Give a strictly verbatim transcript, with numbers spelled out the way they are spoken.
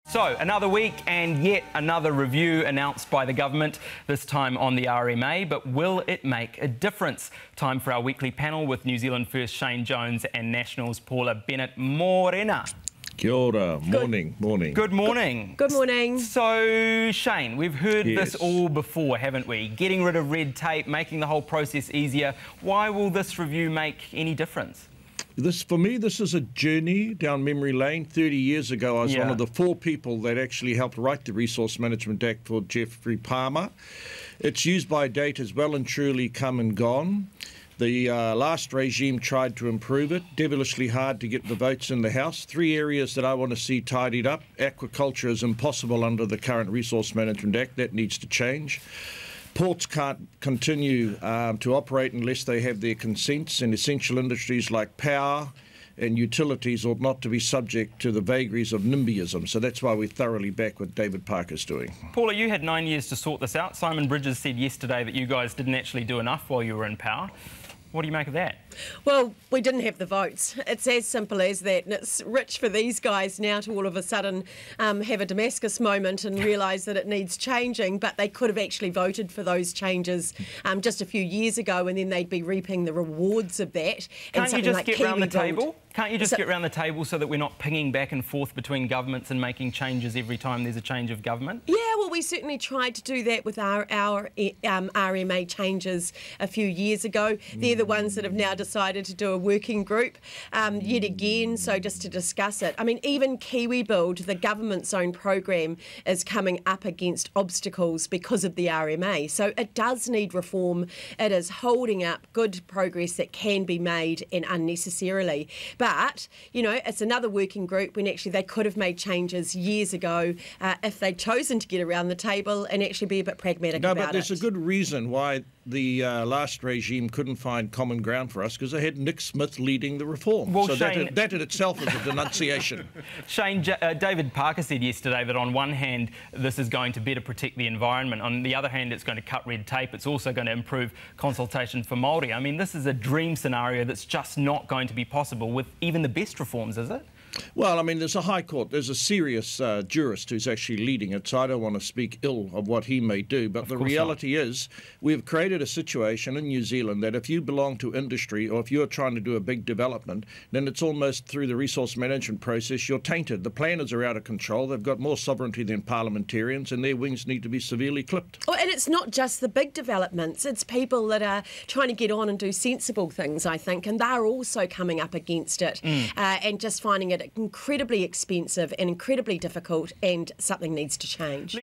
So, another week and yet another review announced by the government, this time on the R M A, but will it make a difference? Time for our weekly panel with New Zealand First Shane Jones and Nationals Paula Bennett. Morena. Kia ora. Morning, good, morning. Good morning. Good morning. So, Shane, we've heard yes. this all before, haven't we? Getting rid of red tape, making the whole process easier. Why will this review make any difference? This, for me, this is a journey down memory lane. thirty years ago, I was Yeah. one of the four people that actually helped write the Resource Management Act for Jeffrey Palmer. Its use-by date has well and truly come and gone. The uh, last regime tried to improve it, devilishly hard to get the votes in the House. Three areas that I want to see tidied up. Aquaculture is impossible under the current Resource Management Act. That needs to change. Ports can't continue um, to operate unless they have their consents, and essential industries like power and utilities ought not to be subject to the vagaries of NIMBYism. So that's why we're thoroughly back what David Parker's doing. Paula, you had nine years to sort this out. Simon Bridges said yesterday that you guys didn't actually do enough while you were in power. What do you make of that? Well, we didn't have the votes. It's as simple as that. And it's rich for these guys now to all of a sudden um, have a Damascus moment and realise that it needs changing, but they could have actually voted for those changes um, just a few years ago, and then they'd be reaping the rewards of that. Can't you just like get round the Kiwi table? Build. Can't you just So, get round the table so that we're not pinging back and forth between governments and making changes every time there's a change of government? Yeah, well, we certainly tried to do that with our, our um, R M A changes a few years ago. They're the ones that have now decided to do a working group um, yet again, so just to discuss it. I mean, even Kiwi Build, the government's own program, is coming up against obstacles because of the R M A. So it does need reform. It is holding up good progress that can be made and unnecessarily. But, you know, it's another working group when actually they could have made changes years ago uh, if they'd chosen to get around the table and actually be a bit pragmatic No, about it. but there's a good reason why the uh, last regime couldn't find common ground for us, because they had Nick Smith leading the reform. Well, so Shane, that, that in itself is a denunciation. Shane, J uh, David Parker said yesterday that on one hand this is going to better protect the environment, on the other hand it's going to cut red tape, it's also going to improve consultation for Māori. I mean, this is a dream scenario that's just not going to be possible with even the best reforms, is it? Well, I mean, there's a High Court, there's a serious uh, jurist who's actually leading it, so I don't want to speak ill of what he may do, but the reality not. is we've created a situation in New Zealand that if you belong to industry or if you're trying to do a big development, then it's almost through the resource management process you're tainted. The planners are out of control, they've got more sovereignty than parliamentarians, and their wings need to be severely clipped. Oh, and it's not just the big developments, it's people that are trying to get on and do sensible things, I think, and they're also coming up against it mm. uh, and just finding it incredibly expensive and incredibly difficult, and something needs to change.